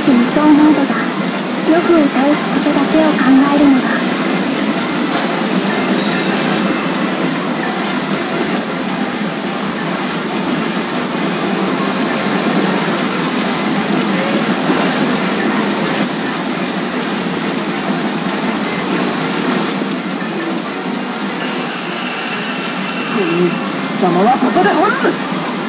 時にそう思うのだ。欲を倒すことだけを考えるのだ。 貴様はここで滅ぶ。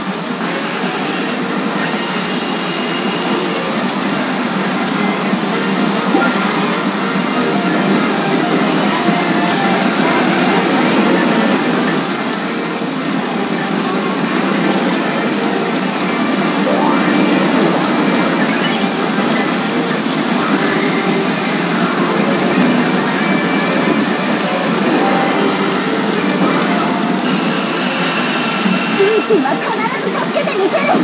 は必ず助けてみせる。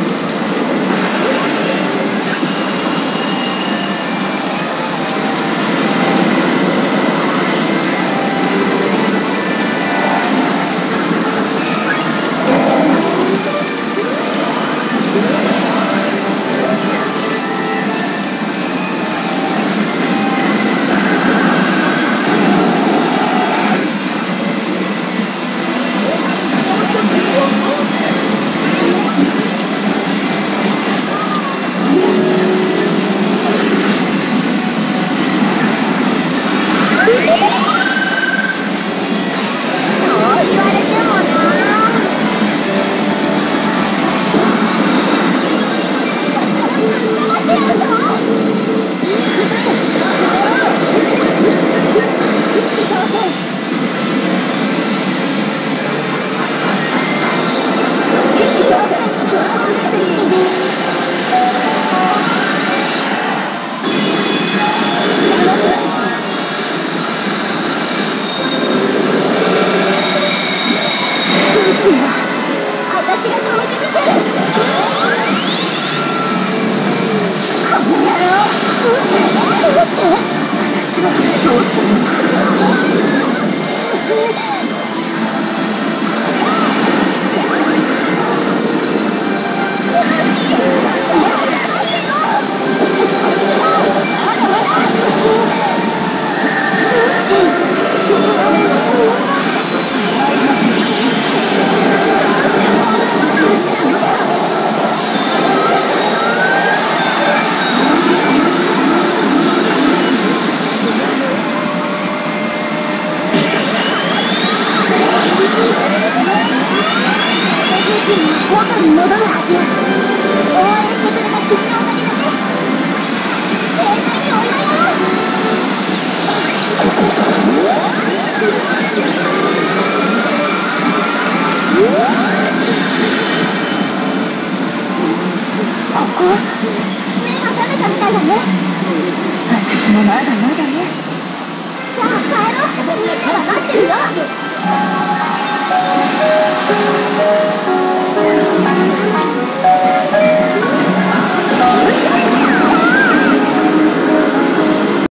私が止めてみせる。この野郎、どうして私はどうするのか。元に戻るはず。応援してくれた君のおかげだね。永遠にお祝いだ。ここ目が覚めたみたいだね。私もまだまだね。さあ帰ろう。みんなは待ってるよ。